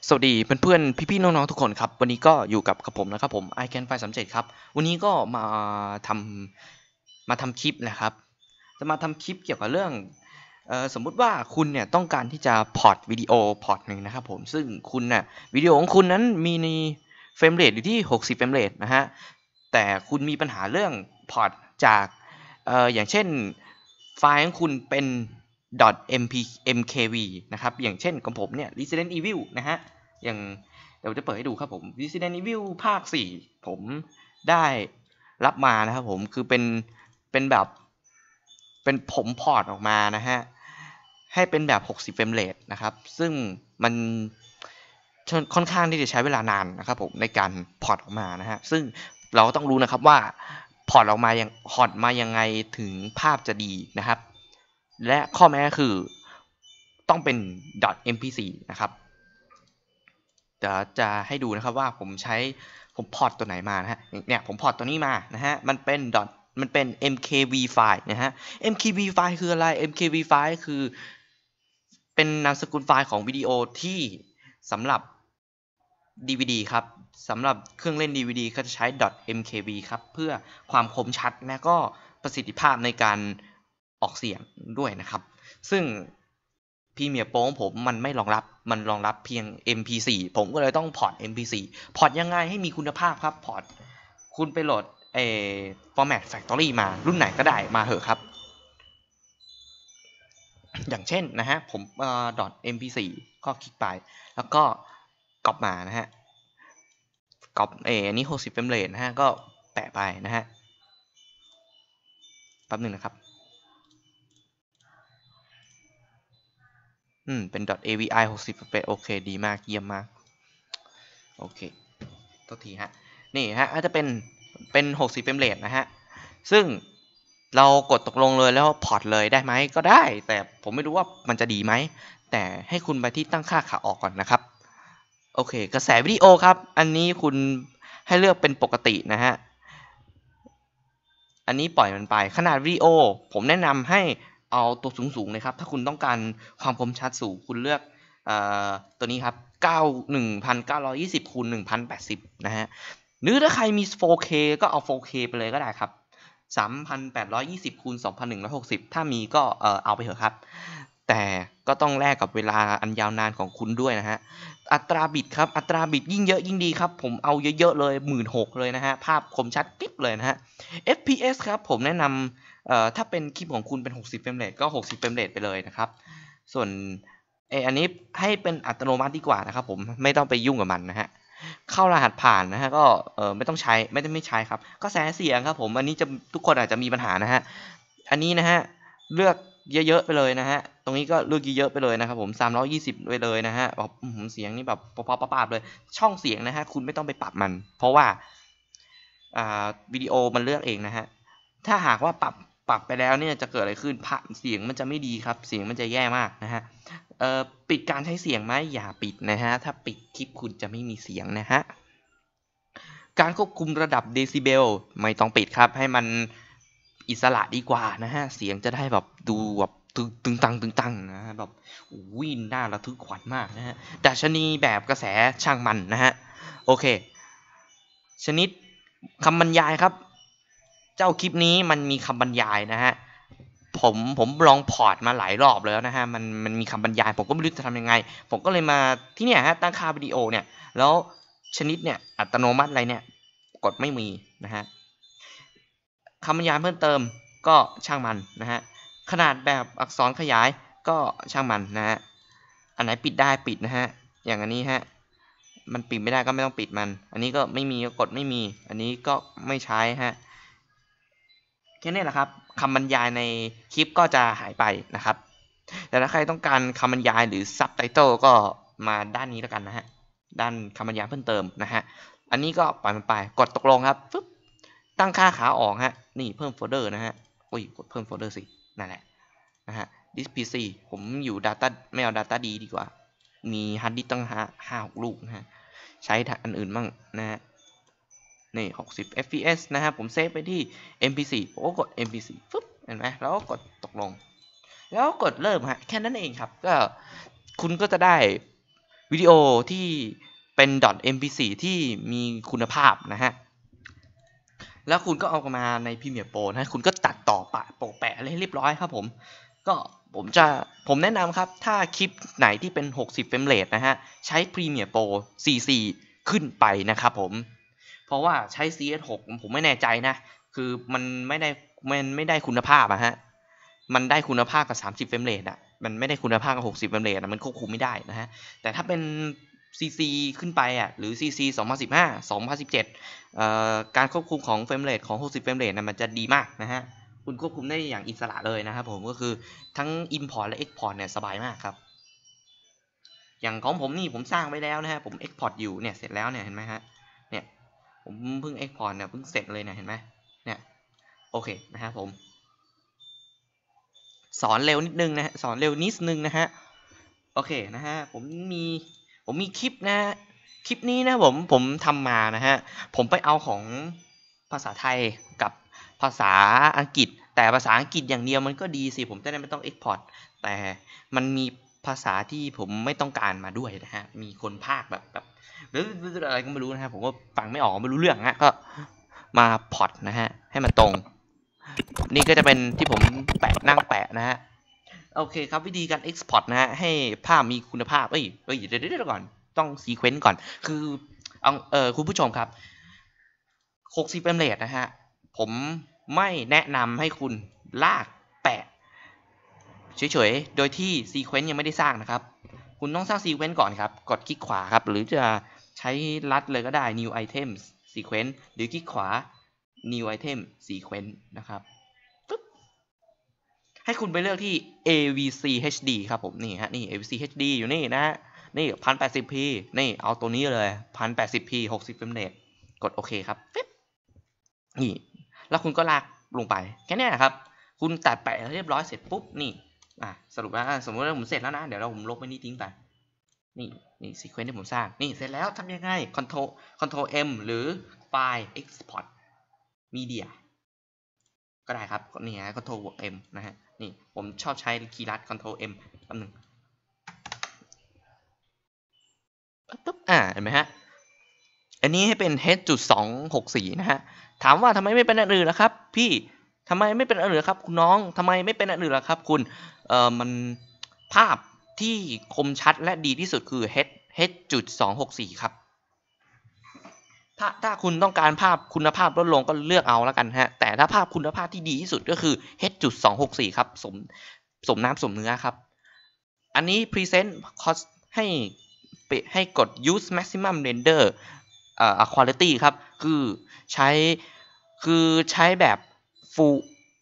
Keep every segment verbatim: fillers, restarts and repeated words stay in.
สวัสดีเพื่อนๆพี่ๆน้องๆทุกคนครับวันนี้ก็อยู่กับกับผมนะครับผม ไอ แคน ไฟว์ สามสิบเจ็ด ครับวันนี้ก็มาทำมาทำคลิปนะครับจะมาทำคลิปเกี่ยวกับเรื่องเอ่อสมมุติว่าคุณเนี่ยต้องการที่จะพอร์ตวิดีโอพอร์ตหนึ่งนะครับผมซึ่งคุณน่ะวิดีโอของคุณนั้นมีในเฟรมเรทอยู่ที่หกสิบเฟรมเรทนะฮะแต่คุณมีปัญหาเรื่องพอร์ตจากเอ่ออย่างเช่นไฟล์ของคุณเป็น .mp mkv นะครับอย่างเช่นของผมเนี่ย Resident Evil นะฮะอย่างเดี๋ยวจะเปิดให้ดูครับผม Resident Evil ภาคสี่ผมได้รับมานะครับผมคือเป็นเป็นแบบเป็นผมพอร์ตออกมานะฮะให้เป็นแบบหกสิบเฟรมเรทนะครับซึ่งมันค่อนข้างที่จะใช้เวลานานนะครับผมในการพอร์ตออกมานะฮะซึ่งเราก็ต้องรู้นะครับว่าพอร์ตออกมายังพอร์ตมายังไงถึงภาพจะดีนะครับและข้อแม้คือต้องเป็น เอ็ม พี โฟร์ นะครับเดี๋ยวจะให้ดูนะครับว่าผมใช้ผมพอร์ตตัวไหนมานะฮะเนี่ยผมพอร์ตตัวนี้มานะฮะมันเป็น มันเป็น เอ็ม เค วี ไฟล์ นะฮะ เอ็ม เค วี ไฟล์ คืออะไร เอ็ม เค วี ไฟล์ คือเป็นนามสกุลไฟล์ของวิดีโอที่สำหรับ ดี วี ดี ครับสำหรับเครื่องเล่น ดี วี ดี ก็จะใช้ .mkv ครับเพื่อความคมชัดและก็ประสิทธิภาพในการออกเสียงด้วยนะครับซึ่ง Premiere Pro ของผมมันไม่รองรับมันรองรับเพียง เอ็ม พี โฟร์ ผมก็เลยต้องพอร์ต เอ็ม พี โฟร์ พอร์ตยังไงให้มีคุณภาพครับพอร์ตคุณไปโหลดเอ่อ Format Factory มารุ่นไหนก็ได้มาเหอะครับอย่างเช่นนะฮะผมเอ่อ .mp4 ก็คลิกไปแล้วก็ก๊อปมานะฮะก๊อปเออันนี้หกสิบเฟรมเรทนะฮะก็แปะไปนะฮะแป๊บหนึ่งนะครับอืมเป็น .avi หกสิบเฟรมโอเคดีมากเยี่ยมมากโอเคตัวทีฮะนี่ฮะอาจจะเป็นเป็นหกสิบเฟรมเรทนะฮะซึ่งเรากดตกลงเลยแล้วพอร์ตเลยได้ไหมก็ได้แต่ผมไม่รู้ว่ามันจะดีไหมแต่ให้คุณไปที่ตั้งค่าขาออกก่อนนะครับโอเคกระแสวิดีโอครับอันนี้คุณให้เลือกเป็นปกตินะฮะอันนี้ปล่อยมันไปขนาดวิดีโอผมแนะนำให้เอาตัวสูงๆเลยครับถ้าคุณต้องการความคมชัดสูงคุณเลือกเอ่อตัวนี้ครับเก้า หนึ่งพันเก้าร้อยยี่สิบคูณหนึ่งพันแปดสิบนะฮะหรือถ้าใครมี โฟร์เค ก็เอา โฟร์เค ไปเลยก็ได้ครับสามพันแปดร้อยยี่สิบคูณสองพันหนึ่งร้อยหกสิบถ้ามีก็เออเอาไปเถอะครับแต่ก็ต้องแลกกับเวลาอันยาวนานของคุณด้วยนะฮะอัตราบิตครับอัตราบิตยิ่งเยอะยิ่งดีครับผมเอาเยอะๆเลย หนึ่งหมื่นหกพัน เลยนะฮะภาพคมชัดกิ๊บเลยนะฮะ เอฟ พี เอส ครับผมแนะนำเอ่อถ้าเป็นคลิปของคุณเป็นหกสิบเฟรมเรทก็หกสิบเฟรมเรทไปเลยนะครับส่วนเอออันนี้ให้เป็นอัตโนมัติดีกว่านะครับผมไม่ต้องไปยุ่งกับมันนะฮะเข้ารหัสผ่านนะฮะก็เออไม่ต้องใช้ไม่ได้ไม่ใช้ครับก็แสเสียงครับผมอันนี้จะทุกคนอาจจะมีปัญหานะฮะอันนี้นะฮะเลือกเยอะๆไปเลยนะฮะตรงนี้ก็เลือกเยอะๆไปเลยนะครับผมสามร้อยยี่สิบไปเลยนะฮะแบบเสียงนี่แบบป๊อปๆๆเลยช่องเสียงนะฮะคุณไม่ต้องไปปรับมันเพราะว่าอ่าวิดีโอมันเลือกเองนะฮะถ้าหากว่าปรับปรับไปแล้วเนี่ยจะเกิดอะไรขึ้นเสียงมันจะไม่ดีครับเสียงมันจะแย่มากนะฮะเอ่อปิดการใช้เสียงไหมอย่าปิดนะฮะถ้าปิดคลิปคุณจะไม่มีเสียงนะฮะการควบคุมระดับเดซิเบลไม่ต้องปิดครับให้มันอิสระดีกว่านะฮะเสียงจะได้แบบดูแบบตึงตึงตังตึงตังนะฮะแบบวิ่งหน้าระทึกขวัญมากนะฮะดัชนีแบบกระแสช่างมันนะฮะโอเคชนิดคำบรรยายครับเจ้าคลิปนี้มันมีคำบรรยายนะฮะผมผมลองพอร์ตมาหลายรอบแล้วนะฮะมันมันมีคำบรรยายผมก็ไม่รู้จะทำยังไงผมก็เลยมาที่เนี่ยฮะตั้งค่าวิดีโอเนี่ยแล้วชนิดเนี่ยอัตโนมัติอะไรเนี่ยกดไม่มีนะฮะคำบรรยายเพิ่มเติมก็ช่างมันนะฮะขนาดแบบอักษรขยายก็ช่างมันนะฮะอันไหนปิดได้ปิดนะฮะอย่างอันนี้ฮะมันปิดไม่ได้ก็ไม่ต้องปิดมันอันนี้ก็ไม่มีก็กดไม่มีอันนี้ก็ไม่ใช้ฮะแค่นี้แหละครับคำบรรยายในคลิปก็จะหายไปนะครับแต่ถ้าใครต้องการคำบรรยายหรือซับไตเติลก็มาด้านนี้แล้วกันนะฮะด้านคำบรรยายเพิ่มเติมนะฮะอันนี้ก็ปล่อยมันไปกดตกลงครับปึ๊บตั้งค่าขาออกฮะนี่เพิ่มโฟลเดอร์นะฮะโอ้ยกดเพิ่มโฟลเดอร์สินั่นแหละนะฮะ this พี ซี ผมอยู่ data ไม่เอา data ดีดีกว่ามีฮาร์ดดิสก์ตั้งห้าห้าหกลูกนะฮะใช้อันอื่นบ้างนะฮะนี่หกสิบ เอฟ พี เอส นะฮะผมเซฟไปที่ เอ็ม พี โฟร์ ผมก็กด เอ็ม พี โฟร์ ฟึบเห็นไหมแล้วก็กดตกลงแล้วกดเริ่มฮะแค่นั้นเองครับก็คุณก็จะได้วิดีโอที่เป็น เอ็ม พี โฟร์ ที่มีคุณภาพนะฮะแล้วคุณก็เอามาใน Premiere Pro นะคุณก็ตัดต่อปะโปะแปะอะไรให้เรียบร้อยครับผมก็ผมจะผมแนะนำครับถ้าคลิปไหนที่เป็นหกสิบเฟรมเรทนะฮะใช้ Premiere Pro โฟร์ ซี ขึ้นไปนะครับผมเพราะว่าใช้ ซี เอส หก ผมไม่แน่ใจนะคือมันไม่ได้มันไม่ได้คุณภาพอะฮะมันได้คุณภาพกับสามสิบเฟรมเรทอะมันไม่ได้คุณภาพกับหกสิบเฟรมเรทอะมันควบคุมไม่ได้นะฮะแต่ถ้าเป็น ซี ซี ขึ้นไปอ่ะหรือ ซี ซี สองพันสิบห้า สองพันสิบเจ็ดเอ่อการควบคุมของเฟรมเรทของหกสิบเฟรมเรทนะมันจะดีมากนะฮะคุณควบคุมได้อย่างอิสระเลยนะครับผมก็คือทั้ง Import และ Export เนี่ยสบายมากครับอย่างของผมนี่ผมสร้างไว้แล้วนะฮะผม Export อยู่เนี่ยเสร็จแล้วเนี่ยเห็นไหมฮะเนี่ยผมเพิ่ง Export เนี่ยเพิ่งเสร็จเลยเนี่ยเห็นไหมเนี่ยโอเคนะฮะผมสอนเร็วนิดนึงนะฮะสอนเร็วนิดนึงนะฮะโอเคนะฮะผมมีผมมีคลิปนะฮะคลิปนี้นะผมผมทำมานะฮะผมไปเอาของภาษาไทยกับภาษาอังกฤษแต่ภาษาอังกฤษอย่างเดียวมันก็ดีสิผมจะได้ไม่ต้อง Export แต่มันมีภาษาที่ผมไม่ต้องการมาด้วยนะฮะมีคนพากแบบแบบหรืออะไรก็ไม่รู้นะฮะผมก็ฟังไม่ออกไม่รู้เรื่องฮะก็มาพอร์ตนะฮะให้มันตรงนี่ก็จะเป็นที่ผมแปะนั่งแปะนะฮะโอเคครับวิธีการ Export นะฮะให้ภาพมีคุณภาพเอ้ยเอ้ยเดี๋ยวเดี๋ยวก่อนต้องซีเควนต์ก่อนคือเอาเออคุณผู้ชมครับหกสิบเฟรมเรทนะฮะผมไม่แนะนำให้คุณลากแปะเฉยๆโดยที่ซีเควนต์ยังไม่ได้สร้างนะครับคุณต้องสร้างซีเควนต์ก่อนครับกดคลิกขวาครับหรือจะใช้ลัดเลยก็ได้ new item sequence หรือคลิกขวา new item sequence นะครับให้คุณไปเลือกที่ เอ วี ซี เอช ดี ครับผมนี่ฮะนี่ เอ วี ซี เอช ดี อยู่นี่นะฮะนี่ หนึ่งพันแปดสิบพี นี่เอาตัวนี้เลย หนึ่งพันแปดสิบพี หกสิบเฟรมเรทกดโอเคครับนี่แล้วคุณก็ลากลงไปแค่นี้นะครับคุณตัดแปะเรียบร้อยเสร็จปุ๊บนี่อ่ะสรุปว่าสมมติว่าผมเสร็จแล้วนะเดี๋ยวเราผมลบไปนี่ทิ้งไปนี่นี่ซีเควนซ์ที่ผมสร้างนี่เสร็จแล้วทำยังไง Ctrl Ctrl M หรือไฟล์ Export Media ก็ได้ครับนี่ฮะ Ctrl M นะฮะนี่ผมชอบใช้คีย์ลัด Ctrl M แป๊บนึงปุ๊บอ่าเห็นไหมฮะอันนี้ให้เป็น H จุดสองหกสี่นะฮะถามว่าทำไมไม่เป็นอันอื่นล่ะครับพี่ทำไมไม่เป็นอันอื่นล่ะครับคุณน้องทำไมไม่เป็นอันอื่นล่ะครับคุณเอ่อมันภาพที่คมชัดและดีที่สุดคือ H H จุดสองหกสี่ครับถ้าถ้าคุณต้องการภาพคุณภาพลดลงก็เลือกเอาแล้วกันฮะแต่ถ้าภาพคุณภาพที่ดีที่สุดก็คือ H จุดสองหกสี่ครับสมสมน้ำสมเนื้อครับอันนี้ present cost ให้ให้กด use maximum render เอ่อ quality ครับคือใช้คือใช้แบบ full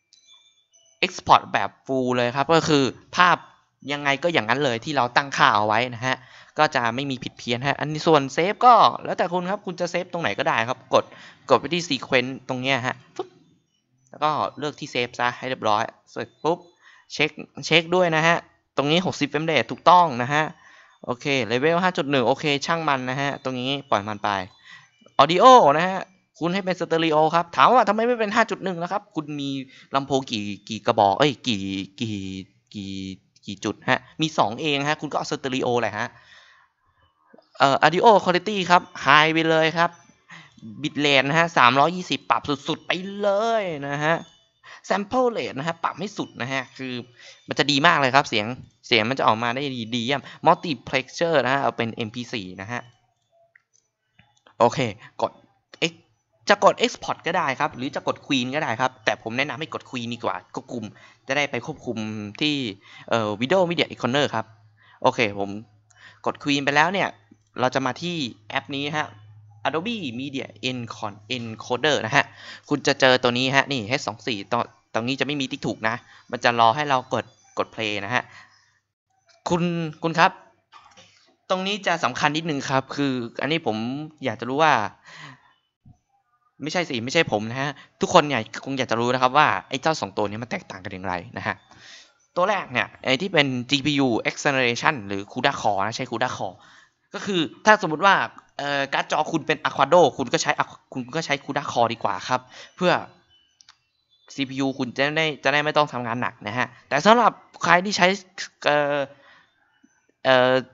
export แบบ full เลยครับก็คือภาพยังไงก็อย่างนั้นเลยที่เราตั้งค่าเอาไว้นะฮะก็จะไม่มีผิดเพี้ยนฮะอันนี้ส่วนเซฟก็แล้วแต่คุณครับคุณจะเซฟตรงไหนก็ได้ครับกดกดไปที่ sequence ตรงเนี้ยฮะแล้วก็เลือกที่เซฟซะให้เรียบร้อยเสร็จปุ๊บเช็คเช็คด้วยนะฮะตรงนี้หกสิบเฟรมเรทถูกต้องนะฮะโอเคเลเวล ห้าจุดหนึ่ง โอเคช่างมันนะฮะตรงนี้ปล่อยมันไป Audio นะฮะคุณให้เป็นสเตอริโอครับถามว่าทำไมไม่เป็น ห้าจุดหนึ่ง แล้วครับคุณมีลำโพงกี่กี่กระบอกเอ้ยกี่กี่กี่กี่จุดฮะมีสองเองฮะคุณก็เอาสเตอริโอแหละฮะเอ่อ Audio Quality ครับ High ไปเลยครับ Bitrate นะฮะสามร้อยยี่สิบปรับสุดๆไปเลยนะฮะ Sample Rate นะฮะปรับให้สุดนะฮะคือมันจะดีมากเลยครับเสียงเสียงมันจะออกมาได้ดีดีเยี่ยม Multiplexer นะฮะเอาเป็น เอ็ม พี โฟร์ นะฮะโอเคกด X จะกด Export ก็ได้ครับหรือจะกด Queen ก็ได้ครับแต่ผมแนะนำให้กด Queen ดีกว่าควบคุมจะได้ไปควบคุมที่เอ่อ Video Media Encoder ครับโอเคผมกด Queen ไปแล้วเนี่ยเราจะมาที่แอปนี้ฮะ Adobe Media Encoder นะฮะคุณจะเจอตัวนี้ฮะนี่ เอช สองสิบสี่ ตรงตรงนี้จะไม่มีติ๊กถูกนะมันจะรอให้เรากดกด play นะฮะคุณคุณครับตรงนี้จะสำคัญนิดนึงครับคืออันนี้ผมอยากจะรู้ว่าไม่ใช่สิไม่ใช่ผมนะฮะทุกคนเนี่ยคงอยากจะรู้นะครับว่าไอ้เจ้าสองตัวนี้มันแตกต่างกันอย่างไรนะฮะตัวแรกเนี่ยไอ้ที่เป็น จี พี ยู acceleration หรือ CUDA Core นะใช้ CUDA Core ก็คือถ้าสมมุติว่าเอ่อการ์ดจอคุณเป็น Aquado คุณก็ใช้คุณก็ใช้ CUDA Core ดีกว่าครับเพื่อ ซี พี ยู คุณจะได้จะได้ไม่ต้องทำงานหนักนะฮะแต่สำหรับใครที่ใช้เอ่อเอ่อ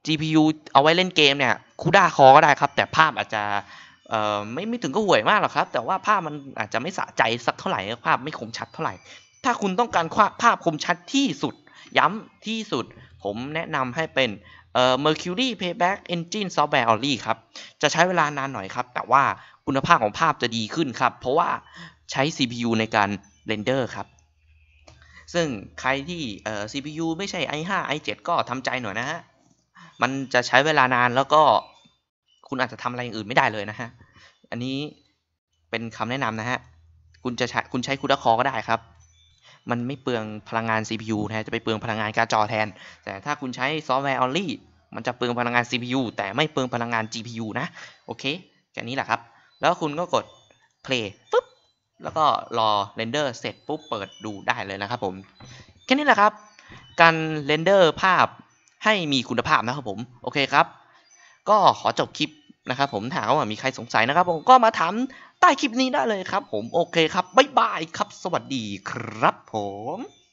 จี พี ยู เอาไว้เล่นเกมเนี่ยคูด้าคอก็ได้ครับแต่ภาพอาจจะเอ่อไม่ไม่ถึงก็ห่วยมากหรอกครับแต่ว่าภาพมันอาจจะไม่สะใจสักเท่าไหร่ภาพไม่คมชัดเท่าไหร่ถ้าคุณต้องการภาพคมชัดที่สุดย้ำที่สุดผมแนะนำให้เป็นเอ่อ Mercury Playback Engine Software Only ครับจะใช้เวลานานหน่อยครับแต่ว่าคุณภาพของภาพจะดีขึ้นครับเพราะว่าใช้ ซี พี ยู ในการเรนเดอร์ครับซึ่งใครที่เอ่อ ซี พี ยู ไม่ใช่ ไอ ไฟว์ ไอ เซเว่น ก็ทำใจหน่อยนะฮะมันจะใช้เวลานานแล้วก็คุณอาจจะทำอะไรอย่างอื่นไม่ได้เลยนะฮะอันนี้เป็นคำแนะนำนะฮะคุณจะใช้คุณใช้คูด้าคอก็ได้ครับมันไม่เปลืองพลังงาน ซี พี ยู นะจะไปเปลืองพลังงานการ์ดจอแทนแต่ถ้าคุณใช้ซอฟต์แวร์ only มันจะเปลืองพลังงาน ซี พี ยู แต่ไม่เปลืองพลังงาน จี พี ยู นะโอเคแค่นี้แหละครับแล้วคุณก็กด play ปุ๊บแล้วก็รอเรนเดอร์เสร็จปุ๊บเปิดดูได้เลยนะครับผมแค่นี้แหละครับการเรนเดอร์ภาพให้มีคุณภาพนะครับผมโอเคครับก็ขอจบคลิปนะครับผมถามว่ามีใครสงสัยนะครับผมก็มาถามใต้คลิปนี้ได้เลยครับผมโอเคครับบ๊ายบายครับสวัสดีครับผม